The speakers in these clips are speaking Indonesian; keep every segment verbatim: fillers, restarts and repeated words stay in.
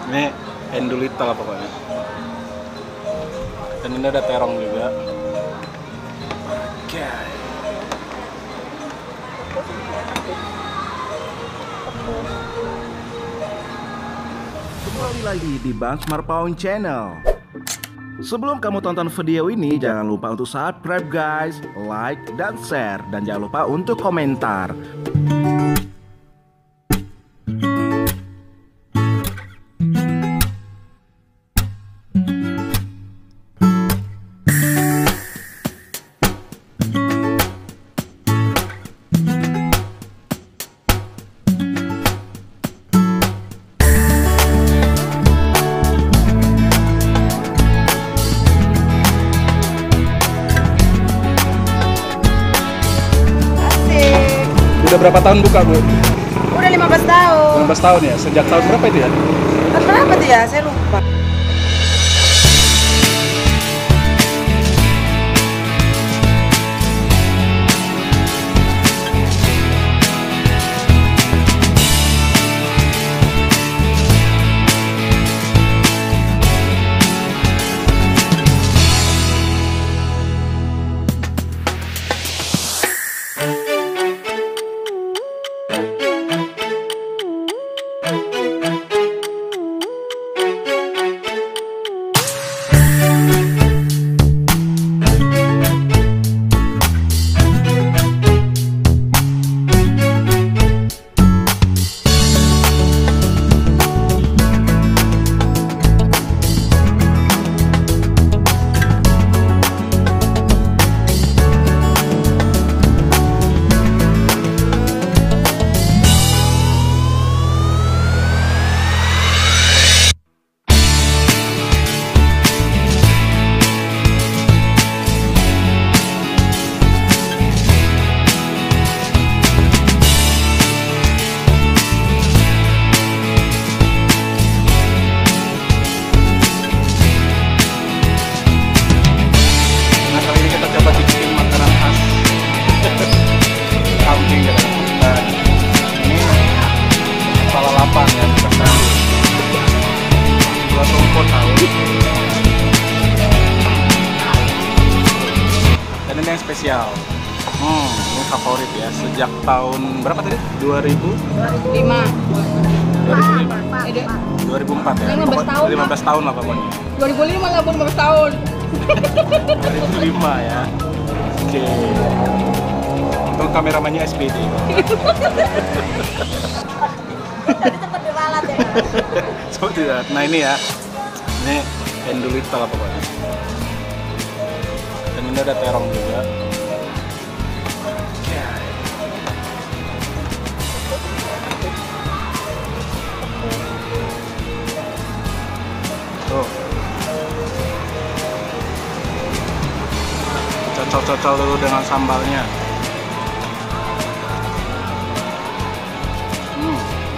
Ini endulita lah pokoknya. Dan ini ada terong juga. Oke. Kembali lagi di Bang Smartphone Channel. Sebelum kamu tonton video ini, jangan lupa untuk subscribe guys, like, dan share. Dan jangan lupa untuk komentar. Udah berapa tahun buka, Bu? Udah lima belas tahun. lima belas tahun ya? Sejak tahun berapa itu ya? Tahun berapa tuh ya? Saya lupa. Dan ini yang spesial. Hmm, ini favorit ya. Sejak tahun berapa tadi? dua ribu lima. dua ribu lima. Ede. dua ribu empat ya. lima belas tahun, lima belas tahun lah pokoknya. dua ribu lima lah, lima belas tahun. dua ribu lima ya. Oke. Untuk kameramannya S P D. Tadi tempat diralat ya. Seperti itu. Nah ini ya. Ini endulita lah pokoknya. Dan ini ada terong juga. Tuh. Cocol-cocol dulu dengan sambalnya. Hmm.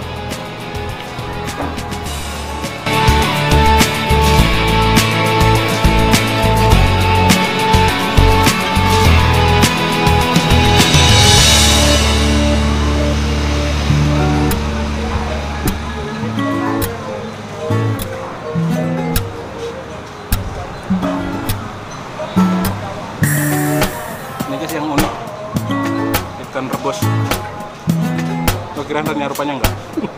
Ini guys yang unik, ikan rebus. Lo kira ternyata rupanya enggak?